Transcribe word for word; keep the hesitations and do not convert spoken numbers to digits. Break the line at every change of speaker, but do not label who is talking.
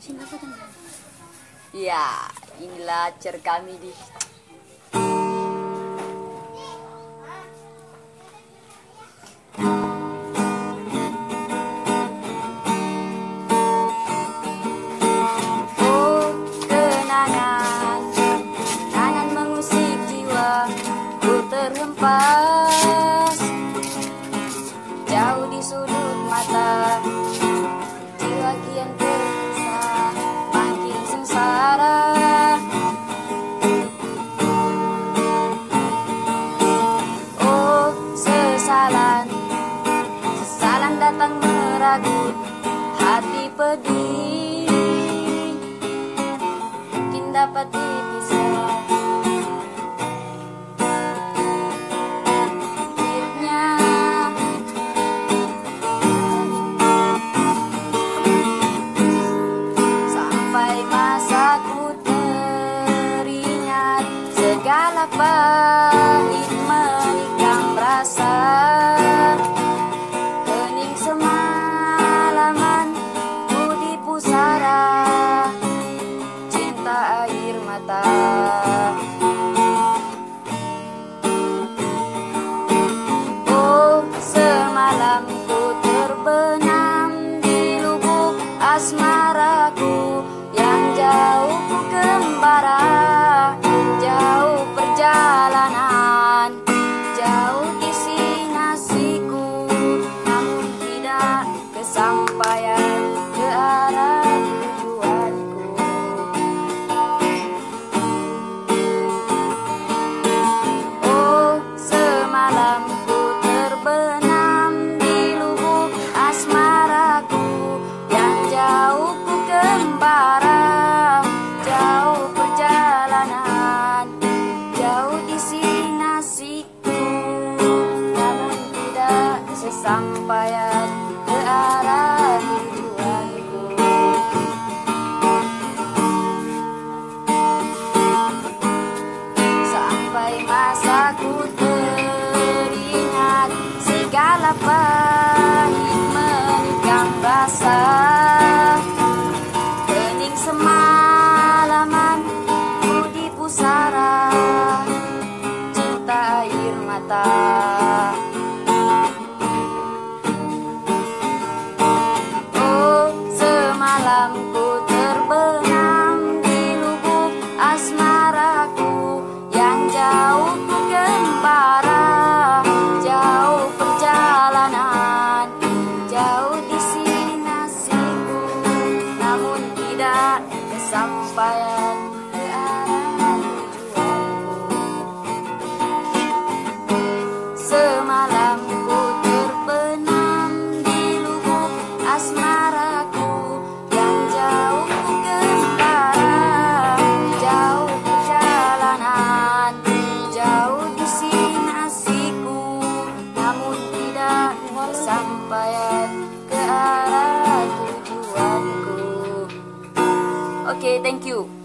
Ya, inilah cer kami di Oh, kenangan, kenangan mengusik jiwa, ku terhempas jauh di sudut mata, jiwa kian tersiksa, makin sengsara. Oh, sesalan, sesalan datang meragut hati pedih, mungkin dapat dipisah. Akhirnya sampai masaku teringat segala pahit menikam rasa, hening semalaman ku di pusara cinta air mata. Oh, semalam ku terbenam di lubuk asmaraku yang jauh ku gembara, jauh perjalanan, jauh destinasiku, namun tidak kesampaian ke arah tujuanku. Oh, semalam ku terbenam di lubuk asmaraku yang jauh ku gembara, jauh perjalanan, jauh destinasiku, namun tidak sesampaian ke arah tujuanku. Sampai masaku teringat segala pahit menikam rasa, hening semalaman ku di pusara cinta air mata. Oh, semalam ku terbenam di lubuk asmaraku yang jauh ku gembara, jauh perjalanan, jauh destinasiku, namun tidak kesampaian ke arah tujuanku. Semalam ku terbenam di lubuk asmaraku yang jauh ku gembara, jauh perjalanan, jauh destinasiku, namun tidak kesampaian ke arah tujuanku. Oke, thank you.